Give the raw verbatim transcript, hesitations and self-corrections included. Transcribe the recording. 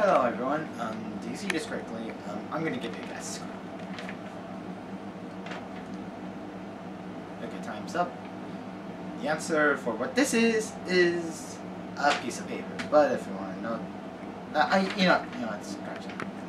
Hello everyone, um, do you see this correctly? Um, I'm gonna give you a guess. Okay, time's up. The answer for what this is, is a piece of paper. But if you wanna know, uh, I, you know, you know, it's scratch it.